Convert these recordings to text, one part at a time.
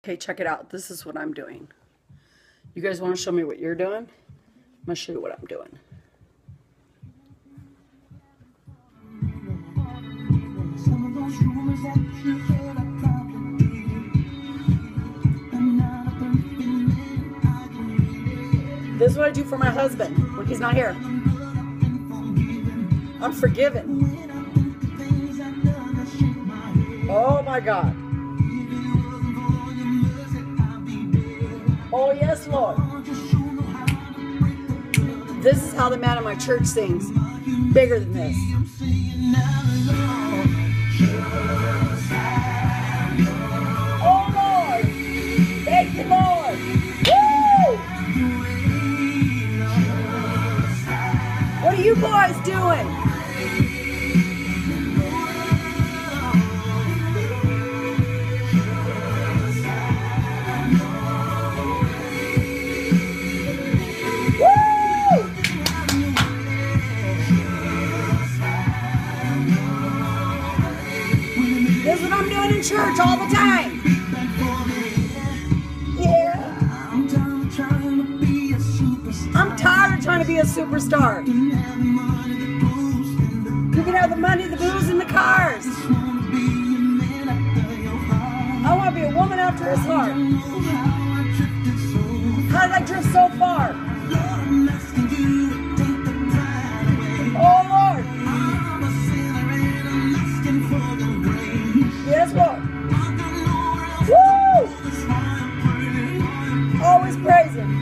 Okay, check it out. This is what I'm doing. You guys want to show me what you're doing? I'm going to show you what I'm doing. This is what I do for my husband when he's not here. I'm forgiven. Oh my God. Oh yes, Lord. This is how the man in my church sings. Bigger than this. Oh Lord. Thank you, Lord. Woo! What are you boys doing? This is what I'm doing in church all the time. Yeah. I'm tired of trying to be a superstar. You can have the money, the booze, and the cars. I want to be a woman after his heart. How did I drift so far? Oh, Lord. Yes, Lord. Woo! Always praising.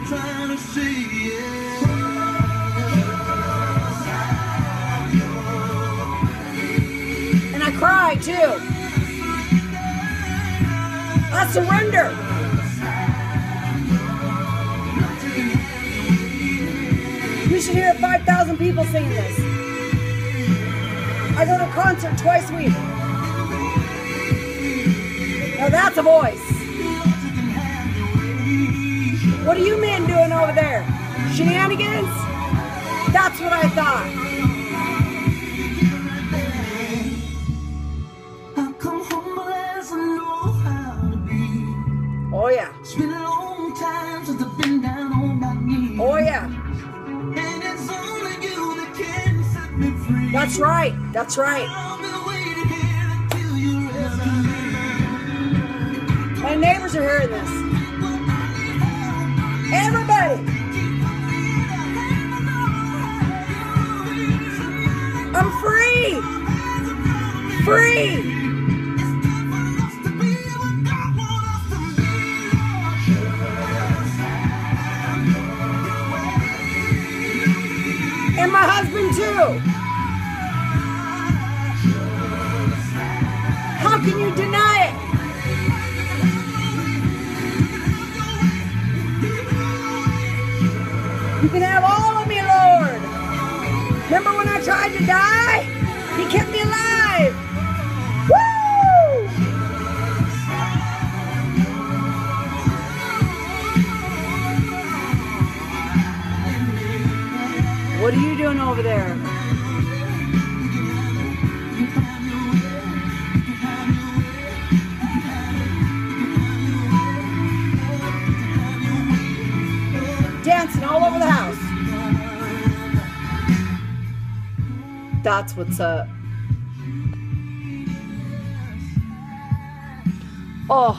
And I cry too. I surrender. You should hear 5,000 people singing this. I go to a concert twice a week. Now that's a voice. What are you men doing over there? Shenanigans? That's what I thought. Oh yeah. Oh yeah. That's right. That's right. My neighbors are hearing this. Everybody. I'm free. Free. And my husband too. How can you deny it? You can have all of me, Lord. Remember when I tried to die? He kept me alive. Woo! What are you doing over there? Dancing all over the house. That's what's up. Oh.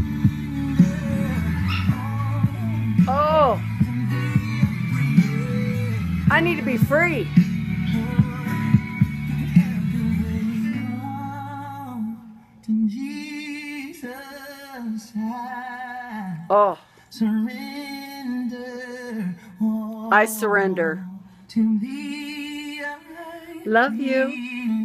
Oh. I need to be free. Oh. I surrender. Love you.